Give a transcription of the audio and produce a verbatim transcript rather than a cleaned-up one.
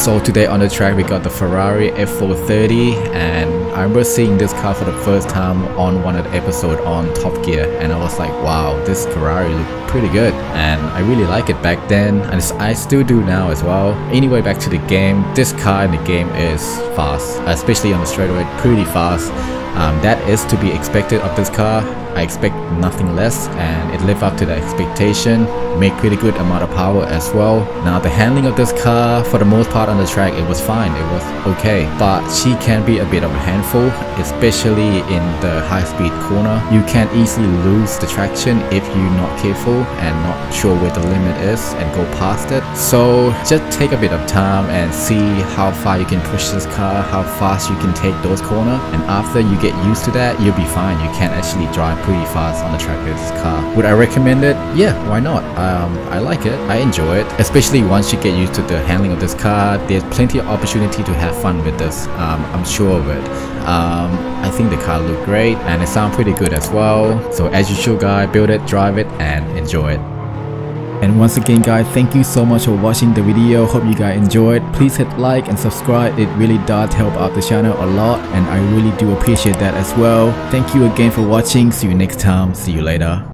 So today on the track we got the Ferrari F four thirty, and I remember seeing this car for the first time on one of the episodes on Top Gear, and I was like, wow, this Ferrari looked pretty good, and I really like it back then, and I still do now as well. Anyway, back to the game. This car in the game is fast, especially on the straightaway, pretty fast. Um, that is to be expected of this car. I expect nothing less, and it lived up to the expectation. Make pretty good amount of power as well. Now the handling of this car, for the most part on the track, it was fine, it was okay, but she can be a bit of a handful, especially in the high speed corner. You can easily lose the traction if you're not careful and not sure where the limit is and go past it. So just take a bit of time and see how far you can push this car, how fast you can take those corners, and after you get used to that, you'll be fine. You can actually drive pretty fast on the track with this car. Would I recommend it? Yeah, why not? Um, I like it, I enjoy it, especially once you get used to the handling of this car. There's plenty of opportunity to have fun with this, um, I'm sure of it. Um, I think the car looked great and it sounds pretty good as well. So as usual guys, build it, drive it and enjoy it. And once again guys, thank you so much for watching the video. Hope you guys enjoyed. Please hit like and subscribe, it really does help out the channel a lot, and I really do appreciate that as well. Thank you again for watching. See you next time. See you later.